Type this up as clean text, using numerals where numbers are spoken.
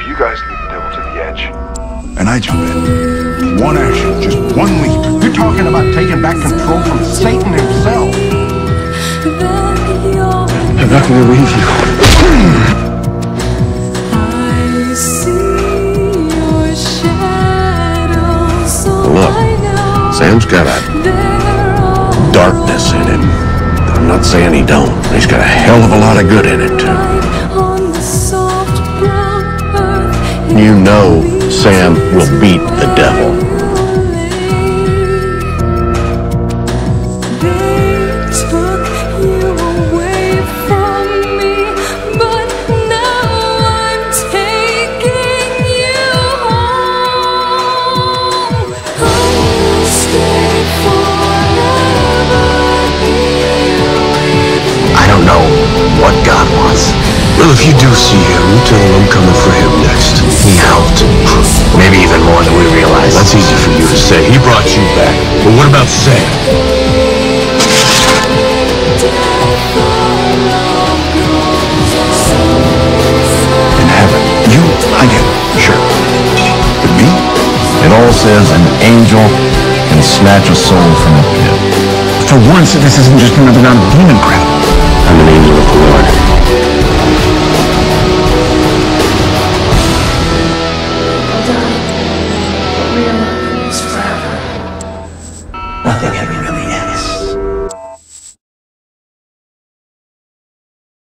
You guys lead the devil to the edge. And I jump in. One action, just one leap. You're talking about taking back control from Satan himself. I'm not going to leave you. Look, Sam's got a darkness in him. I'm not saying he don't. He's got a hell of a lot of good in it, too. You know Sam will beat the devil. I don't know what God wants. Well, if you do see him, tell him I'm coming for him next. He helped. Maybe even more than we realize. That's easy for you to say. He brought you back. But what about Sam? In heaven. You, I get it. Sure. But me? It all says an angel can snatch a soul from a pit. For once, this isn't just another round of demon crap. I'm an angel of the Lord.